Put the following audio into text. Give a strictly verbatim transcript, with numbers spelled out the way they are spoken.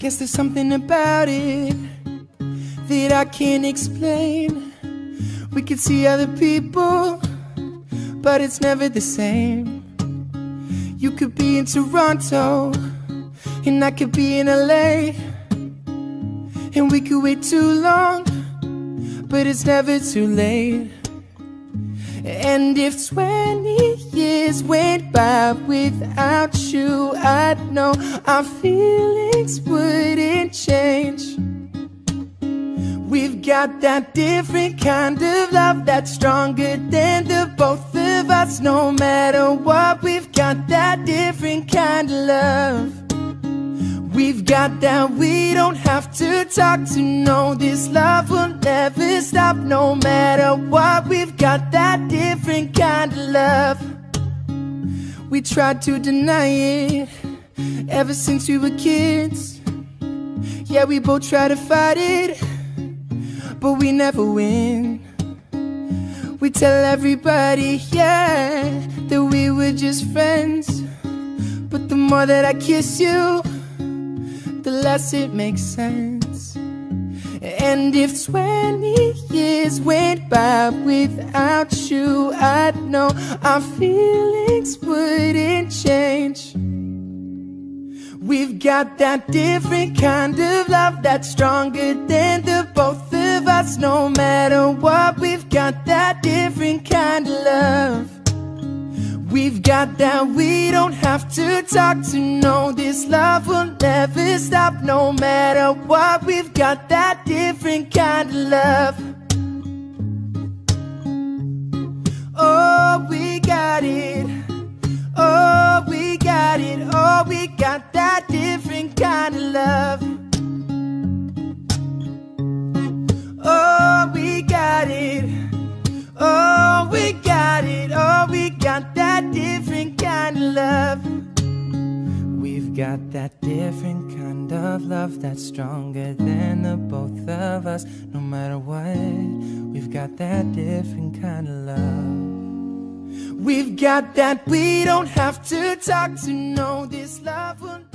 Guess there's something about it that I can't explain. We could see other people, but it's never the same. You could be in Toronto, and I could be in L A, and we could wait too long, but it's never too late. And if twenty years went by without you, I'd know our feelings wouldn't change. We've got that different kind of love that's stronger than the both of us. No matter what, we've got that different kind of love. We've got that we don't have to talk to know this love will never stop. No matter what, we've got that different kind of love. We tried to deny it ever since we were kids. Yeah, we both try to fight it, but we never win. We tell everybody, yeah, that we were just friends, but the more that I kiss you, the less it makes sense. And if twenty years went by without you, I'd know our feelings wouldn't change. We've got that different kind of love that's stronger than the both of us. No matter what, we've got that different kind of love. We've got that we don't have to talk to know this love will never stop. No matter what, we've got that different kind of love. Oh, we got it. Oh, we got it. Oh, we got that different kind of love. Oh, we got it. Oh, we got it. Oh, we got that different kind of love. We've got that different kind of love that's stronger than the both of us. No matter what, we've got that different kind of love. We've got that we don't have to talk to know this love will